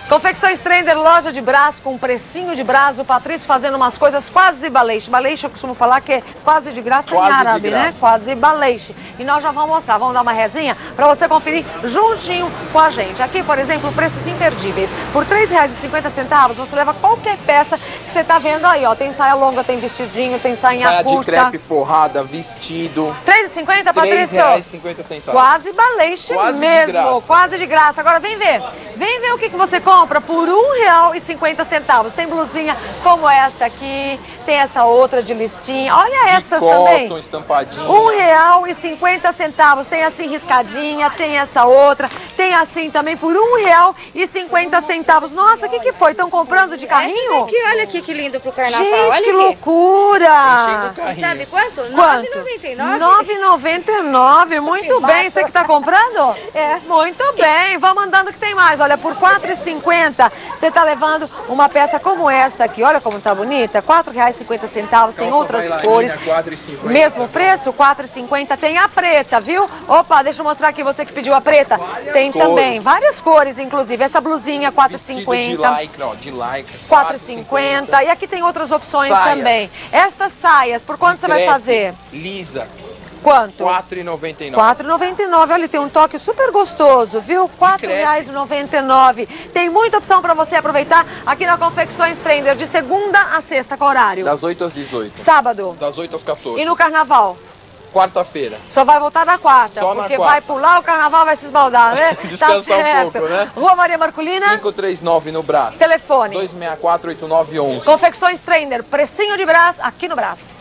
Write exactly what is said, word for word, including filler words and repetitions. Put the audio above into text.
Confecções Trender, loja de Brás com precinho de Brás. O Patrício fazendo umas coisas quase baleixe. Baleixe eu costumo falar que é quase de graça quase em árabe, né? Quase baleixe. E nós já vamos mostrar, vamos dar uma resinha para você conferir juntinho com a gente. Aqui, por exemplo, preços imperdíveis. Por três reais e cinquenta centavos você leva qualquer peça que você tá vendo aí, ó. Tem saia longa, tem vestidinho, tem sainha saia curta. Saia de crepe forrada, vestido. três reais e cinquenta, Patrício? três reais e cinquenta centavos. Quase baleixe quase mesmo, de graça. quase de graça. Agora vem ver, vem ver o que, que você compra por um real e cinquenta centavos. Tem blusinha como esta aqui, tem essa outra de listinha. Olha de estas cotton, também. estampadinha. Um real e cinquenta centavos. Tem assim riscadinha, tem essa outra, tem assim também por um real e cinquenta centavos. Nossa, o que, que foi? Estão comprando de carrinho? Aqui, olha aqui que lindo pro carnaval. Gente, olha que aqui. loucura! E sabe quanto? Quanto? nove reais e noventa e nove. nove reais e noventa e nove. Muito bem. Você que está comprando? É. Muito bem. Vamos andando que tem mais. Olha, por quatro reais e cinquenta você está levando uma peça como esta aqui. Olha como tá bonita. quatro reais e cinquenta centavos. Tem outras cores. quatro reais e cinquenta. Mesmo preço, quatro reais e cinquenta. Tem a preta, viu? Opa, deixa eu mostrar aqui você que pediu a preta. Tem também várias cores, inclusive. Essa blusinha, quatro reais e cinquenta. De lycra, ó, de lycra. quatro reais e cinquenta. E aqui tem outras opções Saia. também. Estas saias, por quanto De você vai crepe, fazer? Lisa. Quanto? quatro reais e noventa e nove. quatro reais e noventa e nove. Olha, tem um toque super gostoso, viu? quatro reais e noventa e nove. Tem muita opção para você aproveitar aqui na Confecções Trender, de segunda a sexta, qual horário? Das oito às dezoito. Sábado. Das oito às quatorze. E no carnaval? Quarta-feira. Só vai voltar na quarta, Só na porque quarta. vai pular, o carnaval vai se esbaldar, né? Descansar tá um pouco, né? Rua Maria Marculina. cinco três nove no Brás. Telefone. dois seis quatro, oito nove um um. Confecções Trender, precinho de Brás, aqui no Brás.